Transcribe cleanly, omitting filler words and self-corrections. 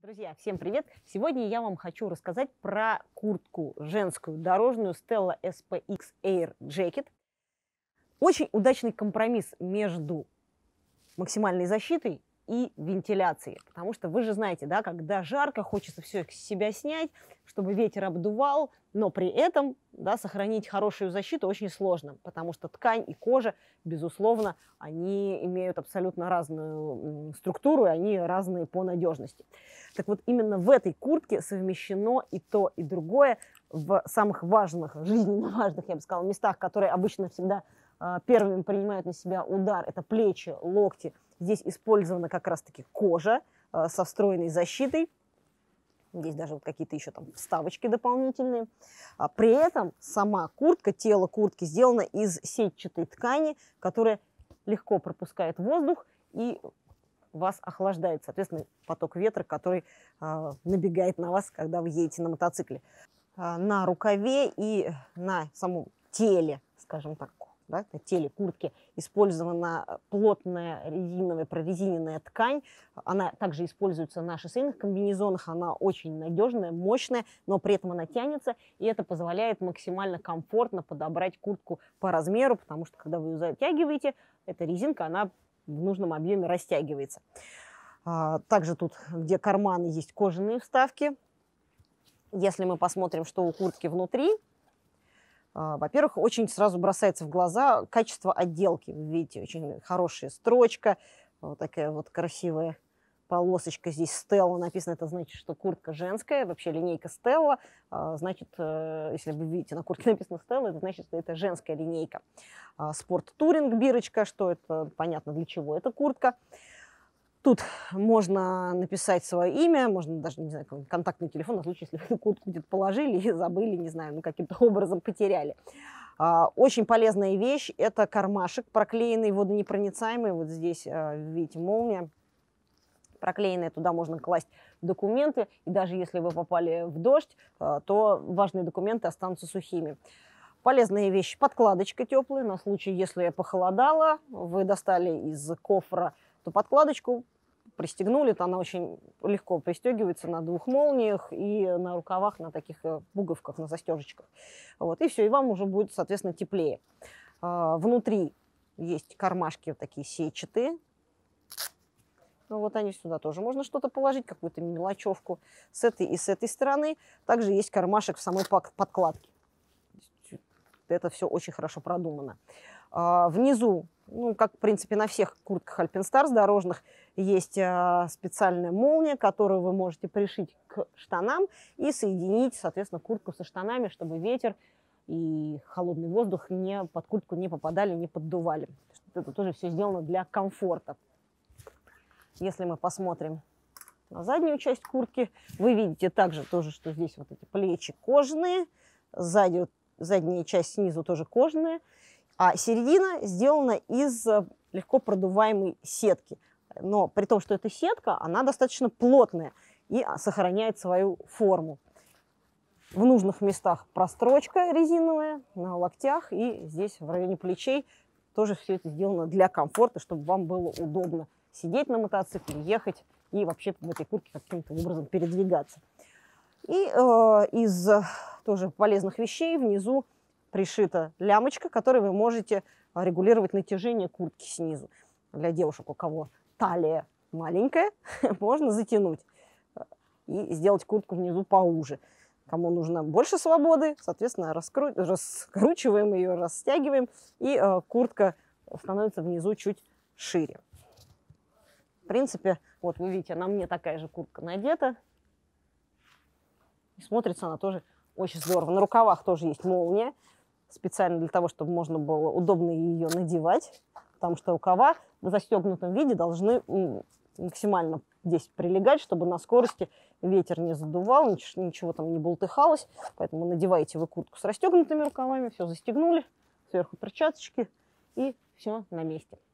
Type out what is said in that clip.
Друзья, всем привет! Сегодня я вам хочу рассказать про куртку женскую дорожную Stella SPX Air Jacket. Очень удачный компромисс между максимальной защитой и вентиляцией. Потому что вы же знаете, да, когда жарко, хочется все с себя снять, чтобы ветер обдувал, но при этом, да, сохранить хорошую защиту очень сложно, потому что ткань и кожа, безусловно, они имеют абсолютно разную структуру, и они разные по надежности. Так вот, именно в этой куртке совмещено и то, и другое в самых важных, жизненно важных, я бы сказала, местах, которые обычно всегда первыми принимают на себя удар. Это плечи, локти. Здесь использована как раз-таки кожа со встроенной защитой. Здесь даже вот какие-то еще там вставочки дополнительные. При этом сама куртка, тело куртки сделано из сетчатой ткани, которая легко пропускает воздух и вас охлаждает, соответственно, поток ветра, который набегает на вас, когда вы едете на мотоцикле. На рукаве и на самом теле, скажем так, да, на теле куртки использована плотная резиновая, прорезиненная ткань. Она также используется на шоссейных комбинезонах. Она очень надежная, мощная, но при этом она тянется. И это позволяет максимально комфортно подобрать куртку по размеру, потому что, когда вы ее затягиваете, эта резинка, она в нужном объеме растягивается. Также тут, где карманы, есть кожаные вставки. Если мы посмотрим, что у куртки внутри, во-первых, очень сразу бросается в глаза качество отделки. Вы видите, очень хорошая строчка, вот такая вот красивая полосочка. Здесь Stella написано, это значит, что куртка женская. Вообще линейка Stella, значит, если вы видите, на куртке написано Stella, это значит, что это женская линейка. Спорт Туринг бирочка, что это, понятно, для чего эта куртка. Тут можно написать свое имя, можно даже, не знаю, контактный телефон, на случай, если вы эту куртку где-то положили и забыли, не знаю, ну, каким-то образом потеряли. Очень полезная вещь – это кармашек, проклеенный, водонепроницаемый. Вот здесь, видите, молния проклеенная, туда можно класть документы. И даже если вы попали в дождь, то важные документы останутся сухими. Полезная вещь – подкладочка теплая, на случай, если похолодало, вы достали из кофра то подкладочку пристегнули, то она очень легко пристегивается на двух молниях и на рукавах, на таких пуговках, на застежечках. Вот, и все, и вам уже будет, соответственно, теплее. Внутри есть кармашки вот такие сетчатые. Ну, вот они сюда тоже можно что-то положить, какую-то мелочевку с этой и с этой стороны. Также есть кармашек в самой подкладке. Это все очень хорошо продумано. Внизу, ну, как, в принципе, на всех куртках Alpinstars дорожных, есть специальная молния, которую вы можете пришить к штанам и соединить, соответственно, куртку со штанами, чтобы ветер и холодный воздух под куртку не попадали, не поддували. Это тоже все сделано для комфорта. Если мы посмотрим на заднюю часть куртки, вы видите также тоже, что здесь вот эти плечи кожаные, сзади задняя часть снизу тоже кожаная, а середина сделана из легко продуваемой сетки. Но при том, что эта сетка, она достаточно плотная и сохраняет свою форму. В нужных местах прострочка резиновая, на локтях и здесь в районе плечей тоже все это сделано для комфорта, чтобы вам было удобно сидеть на мотоцикле, ехать и вообще в этой куртке каким-то образом передвигаться. И из тоже полезных вещей внизу пришита лямочка, которой вы можете регулировать натяжение куртки снизу. Для девушек, у кого талия маленькая, можно затянуть и сделать куртку внизу поуже. Кому нужно больше свободы, соответственно, раскручиваем ее, растягиваем, и куртка становится внизу чуть шире. В принципе, вот вы видите, на мне такая же куртка надета. И смотрится она тоже очень здорово. На рукавах тоже есть молния, специально для того, чтобы можно было удобно ее надевать, потому что рукава в застегнутом виде должны максимально здесь прилегать, чтобы на скорости ветер не задувал, ничего там не бултыхалось. Поэтому надеваете вы куртку с расстегнутыми рукавами, все застегнули, сверху перчаточки, и все на месте.